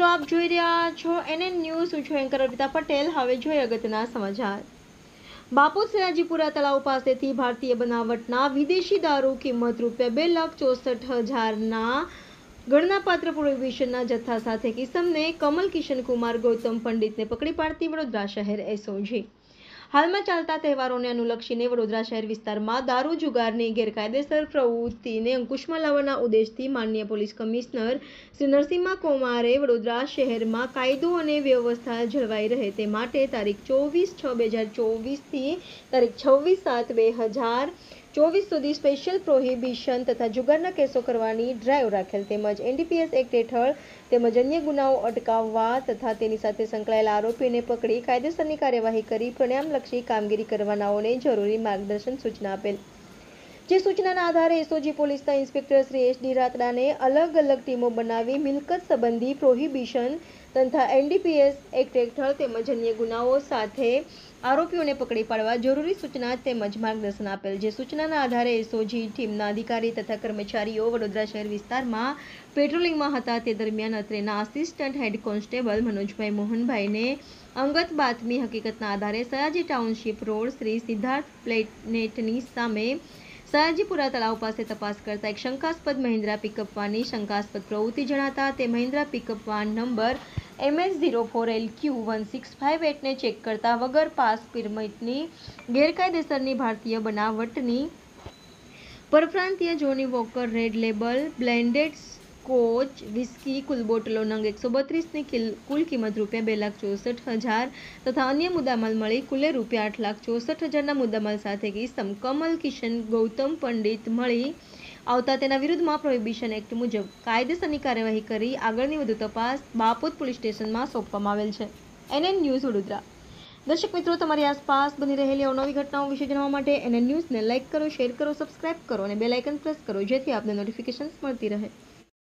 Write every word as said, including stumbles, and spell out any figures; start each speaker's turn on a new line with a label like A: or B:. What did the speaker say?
A: મિત્રો આપ જોઈ રહ્યા છો એનએન ન્યૂઝ. હું છું એન્કર અર્પિતા પટેલ. હવે જોઈએ અગત્યના સમાચાર. બાપોદ સયાજીપુરા તળાવ પાસેથી ભારતીય બનાવટના વિદેશી દારૂ કિંમત રૂપિયા બે લાખ ચોસઠ હજારના ગણનાપાત્ર પ્રોહિબિશનના જથ્થા સાથે કિસમને કમલ કિશન કુમાર ગૌતમ પંડિતને પકડી પાડતી વડોદરા શહેર એસઓજી. હાલમાં ચાલતા તહેવારોને અનુલક્ષીને વડોદરા શહેર વિસ્તારમાં દારૂ જુગારની ગેરકાયદેસર પ્રવૃત્તિને અંકુશમાં લાવવાના ઉદ્દેશથી માનનીય પોલીસ કમિશનર શ્રી નરસિંહ કુમારે વડોદરા શહેરમાં કાયદો અને વ્યવસ્થા જળવાઈ રહે તે માટે તારીખ ચોવીસ છ બે હજાર ચોવીસથી તારીખ છવ્વીસ સાત બે હજાર ચોવીસ સુધી સ્પેશિયલ પ્રોહિબિશન તથા જુગારના કેસો કરવાની ડ્રાઈવ રાખેલ તેમજ એનડીપીએસ એક્ટ હેઠળ તેમજ અન્ય ગુનાઓ અટકાવવા તથા તેની સાથે સંકળાયેલા આરોપીને પકડી કાયદેસરની કાર્યવાહી કરી પરિણામલક્ષી કામગીરી કરવાનાઓને જરૂરી માર્ગદર્શન સૂચના આપેલ. જે સૂચનાના આધારે એસઓજી પોલીસના ઇન્સ્પેક્ટર શ્રી એસ ડી રાતડાને અલગ અલગ ટીમો બનાવી મિલકત સંબંધી પ્રોહિબિશન તથા એનડીપીએસ એક્ટ હેઠળ તેમજ અન્ય ગુનાઓ સાથે આરોપીઓને પકડી પાડવા જરૂરી સૂચના તેમજ માર્ગદર્શન આપેલ. જે સૂચનાના આધારે એસઓજી ટીમના અધિકારી તથા કર્મચારીઓ વડોદરા શહેર વિસ્તારમાં પેટ્રોલિંગમાં હતા તે દરમિયાન અત્રેના આસિસ્ટન્ટ હેડ કોન્સ્ટેબલ મનોજભાઈ મોહનભાઈને અંગત બાતમી હકીકતના આધારે સયાજી ટાઉનશીપ રોડ શ્રી સિદ્ધાર્થ પ્લેનેટની સામે સયાજીપુરા તળાવ પાસે તપાસ કરતા એક શંકાસ્પદ મહિન્દ્રા પિકઅપ વાનની શંકાસ્પદ પ્રવૃત્તિ જણાતા તે Mahindra pickup van number M S zero four L Q one six five એટને ચેક કરતા વગર પાસ પરમિટની ગેરકાયદેસરની ભારતીય બનાવટની પરપ્રાંતીય Johnny Walker red label blended scotch whisky કુલ બોટલો નંગ એકસો બત્રીસની કુલ કિંમત રૂપિયા બે લાખ ચોસઠ હજાર તથા અન્ય મુદ્દામાલ મળી કુલે રૂપિયા આઠ લાખ ચોસઠ હજારના મુદ્દામાલ સાથે કિસમ કમલ કિશન ગૌતમ પંડિત મળી આવતા તેના વિરુદ્ધમાં પ્રોહિબિશન એક્ટ મુજબ કાયદેસરની કાર્યવાહી કરી આગળની વધુ તપાસ બાપોદ પોલીસ સ્ટેશનમાં સોંપવામાં આવેલ છે. NN news Vadodara. દર્શક મિત્રો, તમારી આસપાસ બની રહેલી અવનવી ઘટનાઓ વિશે જાણવા માટે એનએન ન્યૂઝને લાઇક કરો, શેર કરો, સબસ્ક્રાઇબ કરો અને બેલ આઇકન પ્રેસ કરો જેથી આપને નોટિફિકેશન્સ મળતી રહે.